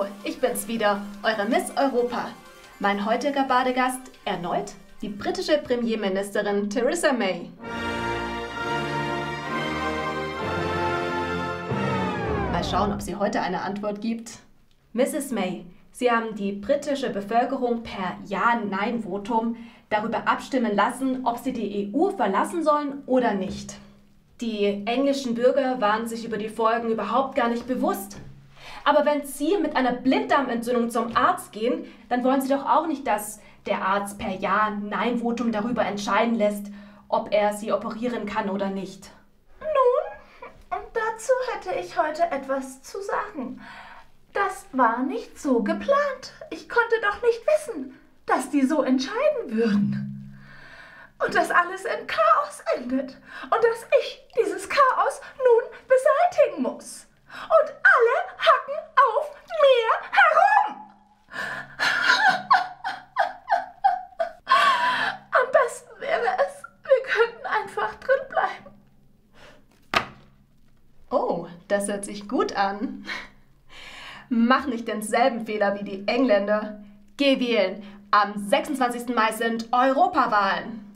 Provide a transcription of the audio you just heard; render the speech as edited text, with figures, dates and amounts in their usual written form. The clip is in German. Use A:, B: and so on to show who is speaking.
A: Hallo, ich bin's wieder, eure Miss Europa. Mein heutiger Badegast erneut die britische Premierministerin Theresa May. Mal schauen, ob sie heute eine Antwort gibt. Mrs. May, Sie haben die britische Bevölkerung per Ja-Nein-Votum darüber abstimmen lassen, ob sie die EU verlassen sollen oder nicht. Die englischen Bürger waren sich über die Folgen überhaupt gar nicht bewusst. Aber wenn Sie mit einer Blinddarmentzündung zum Arzt gehen, dann wollen Sie doch auch nicht, dass der Arzt per Ja-Nein-Votum darüber entscheiden lässt, ob er Sie operieren kann oder nicht.
B: Nun, und dazu hätte ich heute etwas zu sagen. Das war nicht so geplant. Ich konnte doch nicht wissen, dass die so entscheiden würden. Und dass alles in Chaos endet. Und dass ich dieses Chaos nun beseitigen muss. Und alle hacken auf mir herum. Am besten wäre es, wir könnten einfach drin bleiben.
A: Oh, das hört sich gut an. Mach nicht denselben Fehler wie die Engländer. Geh wählen. Am 26. Mai sind Europawahlen.